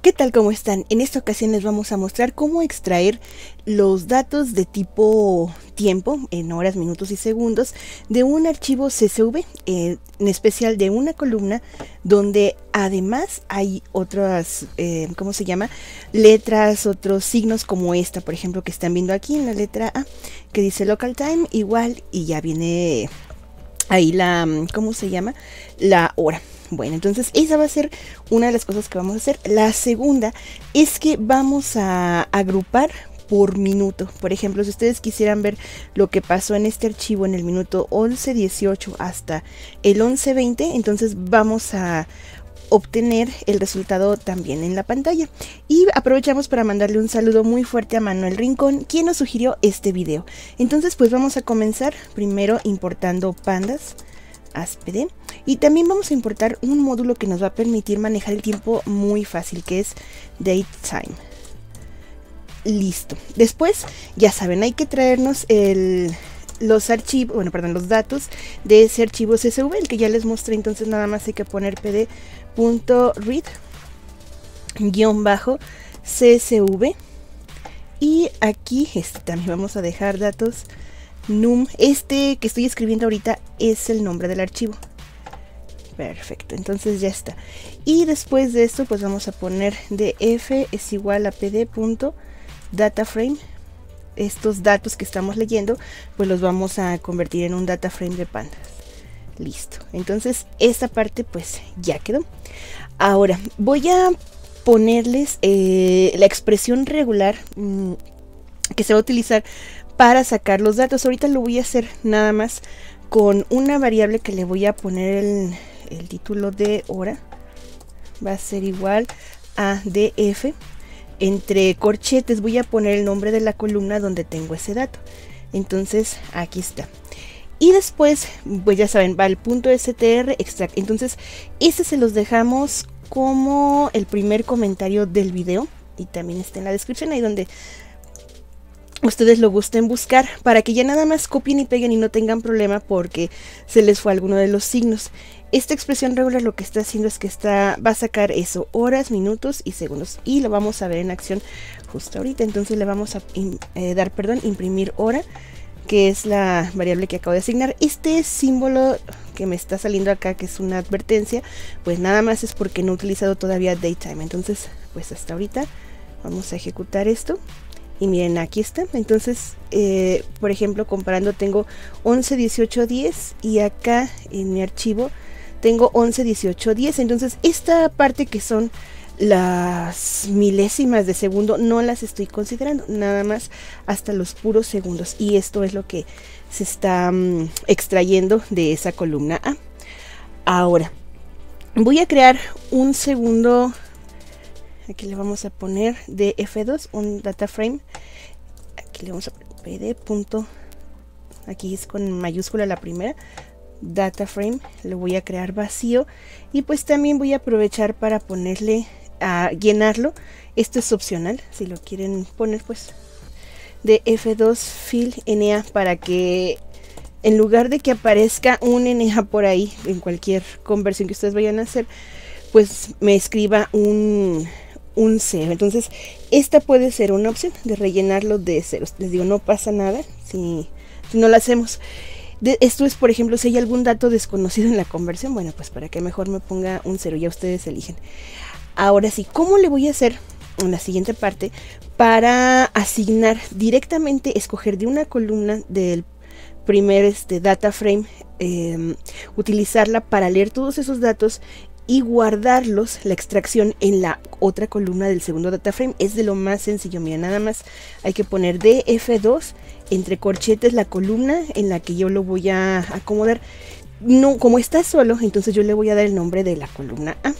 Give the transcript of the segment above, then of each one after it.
¿Qué tal? ¿Cómo están? En esta ocasión les vamos a mostrar cómo extraer los datos de tipo tiempo, en horas, minutos y segundos, de un archivo CSV, en especial de una columna donde además hay otras, ¿cómo se llama? Letras, otros signos como esta, por ejemplo, que están viendo aquí en la letra A, que dice local time igual y ya viene ahí la, ¿cómo se llama? La hora. Bueno, entonces esa va a ser una de las cosas que vamos a hacer. La segunda es que vamos a agrupar por minuto. Por ejemplo, si ustedes quisieran ver lo que pasó en este archivo en el minuto 11:18 hasta el 11:20, entonces vamos a obtener el resultado también en la pantalla. Y aprovechamos para mandarle un saludo muy fuerte a Manuel Rincón, quien nos sugirió este video. Entonces pues vamos a comenzar primero importando pandas ASPD, y también vamos a importar un módulo que nos va a permitir manejar el tiempo muy fácil, que es datetime. Listo. Después, ya saben, hay que traernos los archivos, bueno, perdón, los datos de ese archivo CSV, el que ya les mostré. Entonces nada más hay que poner pd.read-csv, y aquí también vamos a dejar datos num. Este que estoy escribiendo ahorita es el nombre del archivo. Perfecto, entonces ya está. Y después de esto pues vamos a poner df es igual a pd.dataframe. Estos datos que estamos leyendo pues los vamos a convertir en un dataframe de pandas. Listo, entonces esta parte pues ya quedó. Ahora voy a ponerles la expresión regular que se va a utilizar para sacar los datos. Ahorita lo voy a hacer nada más con una variable que le voy a poner el título de hora. Va a ser igual a df. Entre corchetes voy a poner el nombre de la columna donde tengo ese dato. Entonces aquí está. Y después, pues ya saben, va el punto str extract. Entonces este se los dejamos como el primer comentario del video, y también está en la descripción, ahí donde ustedes lo gusten buscar, para que ya nada más copien y peguen y no tengan problema porque se les fue alguno de los signos. Esta expresión regular lo que está haciendo es que va a sacar eso, horas, minutos y segundos, y lo vamos a ver en acción justo ahorita. Entonces le vamos a imprimir hora, que es la variable que acabo de asignar. Este símbolo que me está saliendo acá, que es una advertencia, pues nada más es porque no he utilizado todavía datetime. Entonces pues hasta ahorita vamos a ejecutar esto. Y miren, aquí está. Entonces, por ejemplo, comparando, tengo 11:18:10 y acá en mi archivo tengo 11:18:10. Entonces, esta parte que son las milésimas de segundo no las estoy considerando, nada más hasta los puros segundos. Y esto es lo que se está extrayendo de esa columna A. Ahora, voy a crear un segundo. Aquí le vamos a poner de F2, un data frame. Aquí le vamos a poner pd. Aquí es con mayúscula la primera. Data frame. Lo voy a crear vacío. Y pues también voy a aprovechar para ponerle a llenarlo. Esto es opcional. Si lo quieren poner, pues de F2 fill NA, para que en lugar de que aparezca un NA por ahí en cualquier conversión que ustedes vayan a hacer, pues me escriba un 0. Entonces esta puede ser una opción de rellenarlo de ceros. Les digo, no pasa nada si no lo hacemos. Esto es, por ejemplo, si hay algún dato desconocido en la conversión, bueno, pues para que mejor me ponga un 0, ya ustedes eligen. Ahora sí, ¿cómo le voy a hacer en la siguiente parte para asignar directamente, escoger de una columna del primer data frame, utilizarla para leer todos esos datos y guardarlos, la extracción, en la otra columna del segundo data frame? Es de lo más sencillo. Mira, nada más hay que poner df2 entre corchetes la columna en la que yo lo voy a acomodar. No, como está solo, entonces yo le voy a dar el nombre de la columna A,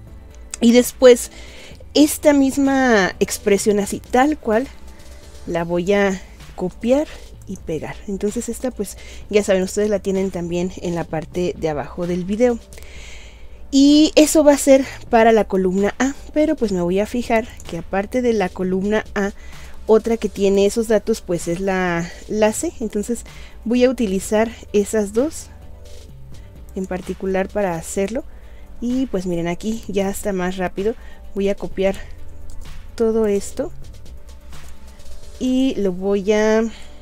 y después esta misma expresión así tal cual la voy a copiar y pegar. Entonces esta, pues ya saben, ustedes la tienen también en la parte de abajo del video. Y eso va a ser para la columna A, pero pues me voy a fijar que aparte de la columna A, otra que tiene esos datos pues es la C. Entonces voy a utilizar esas dos en particular para hacerlo. Y pues miren, aquí ya está más rápido. Voy a copiar todo esto y lo voy a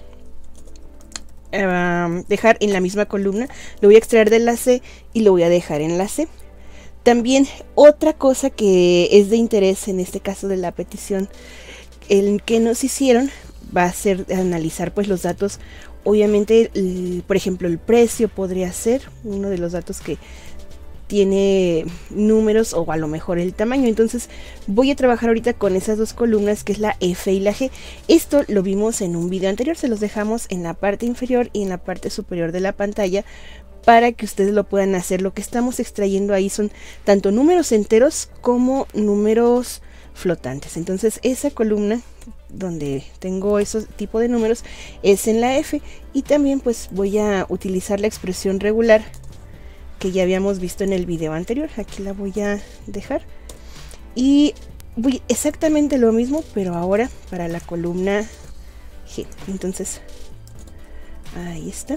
dejar en la misma columna. Lo voy a extraer de la C y lo voy a dejar en la C. También otra cosa que es de interés en este caso de la petición el que nos hicieron va a ser analizar pues los datos. Obviamente por ejemplo el precio podría ser uno de los datos que tiene números, o a lo mejor el tamaño. Entonces voy a trabajar ahorita con esas dos columnas, que es la F y la G. Esto lo vimos en un video anterior, se los dejamos en la parte inferior y en la parte superior de la pantalla para que ustedes lo puedan hacer. Lo que estamos extrayendo ahí son tanto números enteros como números flotantes. Entonces esa columna donde tengo esos tipo de números es en la F, y también pues voy a utilizar la expresión regular que ya habíamos visto en el video anterior. Aquí la voy a dejar y voy exactamente lo mismo, pero ahora para la columna G. Entonces ahí está,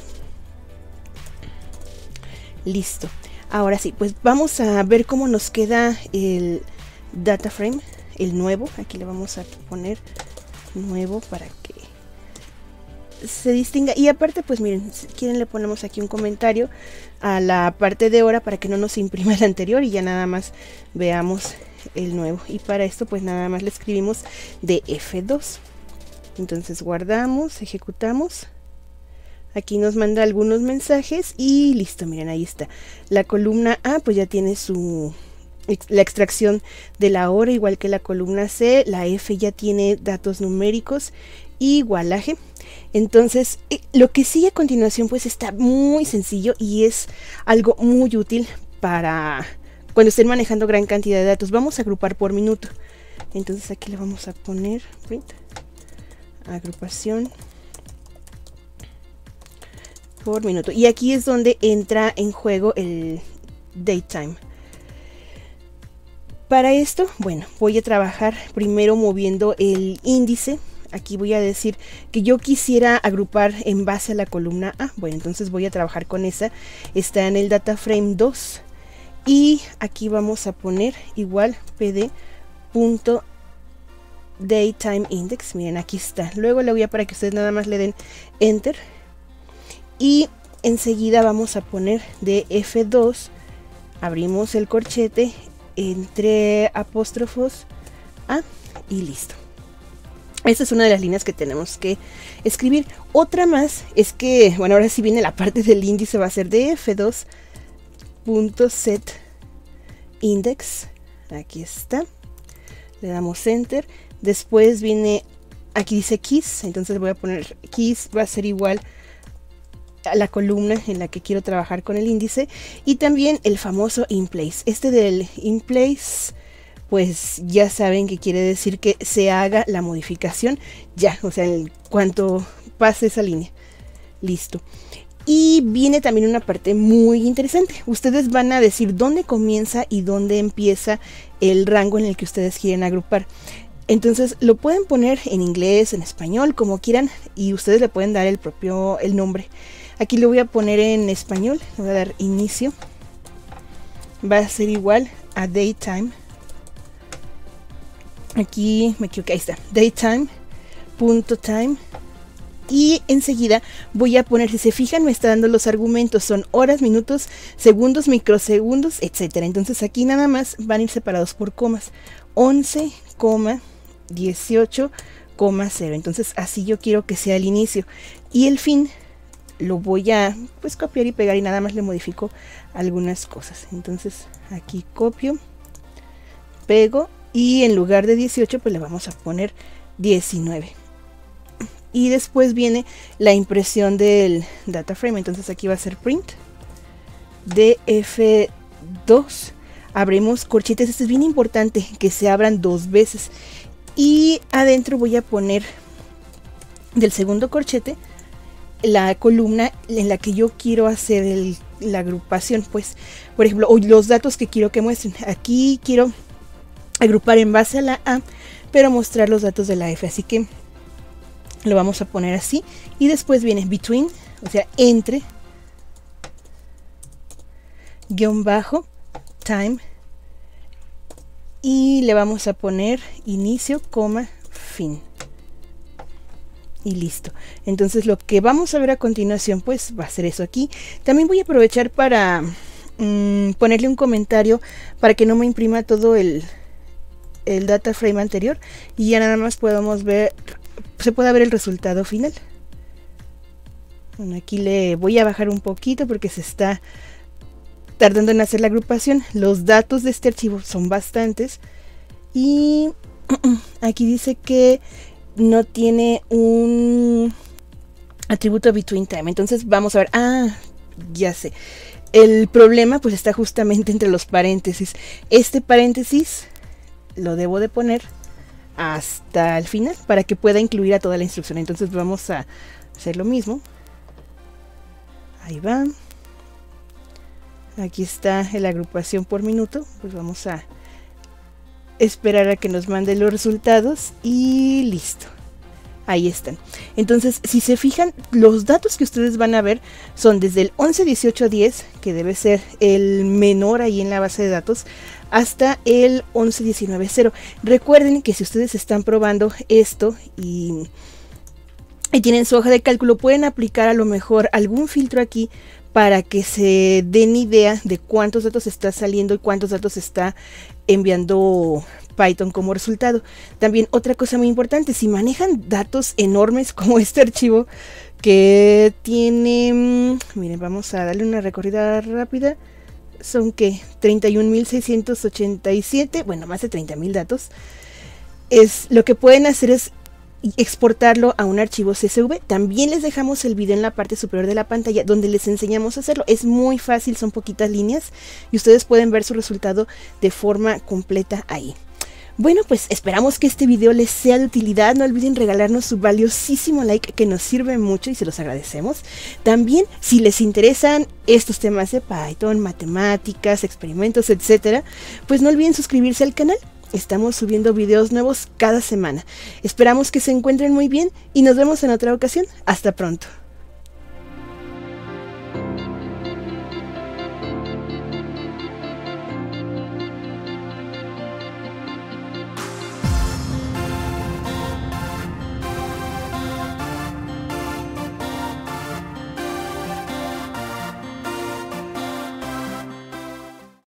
listo. Ahora sí, pues vamos a ver cómo nos queda el data frame, el nuevo. Aquí le vamos a poner nuevo para que se distinga, y aparte pues miren, si quieren le ponemos aquí un comentario a la parte de hora para que no nos imprima el anterior y ya nada más veamos el nuevo. Y para esto pues nada más le escribimos de F2. Entonces guardamos, ejecutamos. Aquí nos manda algunos mensajes y listo, miren, ahí está. La columna A pues ya tiene la extracción de la hora, igual que la columna C. La F ya tiene datos numéricos igual a G. Entonces lo que sigue a continuación pues está muy sencillo y es algo muy útil para cuando estén manejando gran cantidad de datos. Vamos a agrupar por minuto. Entonces aquí le vamos a poner print agrupación por minuto, y aquí es donde entra en juego el datetime. Para esto, bueno, voy a trabajar primero moviendo el índice. Aquí voy a decir que yo quisiera agrupar en base a la columna A. Bueno, entonces voy a trabajar con esa. Está en el data frame 2. Y aquí vamos a poner igual pd.dateTimeIndex. Miren, aquí está. Luego le voy a para que ustedes nada más le den enter. Y enseguida vamos a poner de F2. Abrimos el corchete entre apóstrofos A y listo. Esta es una de las líneas que tenemos que escribir. Otra más es que, bueno, ahora sí viene la parte del índice, va a ser de f2.setIndex. Aquí está. Le damos enter. Después viene, aquí dice keys, entonces voy a poner keys, va a ser igual a la columna en la que quiero trabajar con el índice. Y también el famoso inplace. Este del inplace, pues ya saben que quiere decir que se haga la modificación ya, o sea, en cuanto pase esa línea. Listo. Y viene también una parte muy interesante. Ustedes van a decir dónde comienza y dónde empieza el rango en el que ustedes quieren agrupar. Entonces lo pueden poner en inglés, en español, como quieran, y ustedes le pueden dar el nombre. Aquí lo voy a poner en español, le voy a dar inicio. Va a ser igual a datetime. Aquí me equivoqué, ahí está, datetime.time. Y enseguida voy a poner, si se fijan, me está dando los argumentos, son horas, minutos, segundos, microsegundos, etcétera. Entonces aquí nada más van a ir separados por comas. 11,18,0. Entonces así yo quiero que sea el inicio. Y el fin lo voy a pues copiar y pegar, y nada más le modifico algunas cosas. Entonces aquí copio, pego, y en lugar de 18 pues le vamos a poner 19. Y después viene la impresión del data frame. Entonces aquí va a ser print de F2. Abrimos corchetes. Esto es bien importante, que se abran 2 veces. Y adentro voy a poner del segundo corchete la columna en la que yo quiero hacer la agrupación. Pues, por ejemplo, los datos que quiero que muestren. Aquí quiero agrupar en base a la A, pero mostrar los datos de la F. Así que lo vamos a poner así. Y después viene between, o sea, entre, guión bajo, time. y le vamos a poner inicio, coma, fin. Y listo. Entonces lo que vamos a ver a continuación pues va a ser eso aquí. También voy a aprovechar para ponerle un comentario para que no me imprima todo el data frame anterior y ya nada más podamos ver, se pueda ver el resultado final. Bueno, aquí le voy a bajar un poquito porque se está tardando en hacer la agrupación. Los datos de este archivo son bastantes y aquí dice que no tiene un atributo between time. Entonces vamos a ver, ya sé. El problema pues está justamente entre los paréntesis. Este paréntesis lo debo de poner hasta el final para que pueda incluir a toda la instrucción. Entonces vamos a hacer lo mismo. Ahí va. Aquí está la agrupación por minuto. Pues vamos a esperar a que nos mande los resultados y listo. Ahí están. Entonces, si se fijan, los datos que ustedes van a ver son desde el 11-18-10, que debe ser el menor ahí en la base de datos, hasta el 11-19-0. Recuerden que si ustedes están probando esto y tienen su hoja de cálculo, pueden aplicar a lo mejor algún filtro aquí para que se den idea de cuántos datos está saliendo y cuántos datos está enviando Python como resultado. También otra cosa muy importante, si manejan datos enormes como este archivo que tiene, miren, vamos a darle una recorrida rápida, son que 31.687, bueno, más de 30.000 datos, lo que pueden hacer es exportarlo a un archivo CSV. También les dejamos el video en la parte superior de la pantalla donde les enseñamos a hacerlo. Es muy fácil, son poquitas líneas y ustedes pueden ver su resultado de forma completa ahí. Bueno, pues esperamos que este video les sea de utilidad. No olviden regalarnos su valiosísimo like, que nos sirve mucho y se los agradecemos. También, si les interesan estos temas de Python, matemáticas, experimentos, etcétera, pues no olviden suscribirse al canal. Estamos subiendo videos nuevos cada semana. Esperamos que se encuentren muy bien y nos vemos en otra ocasión. Hasta pronto.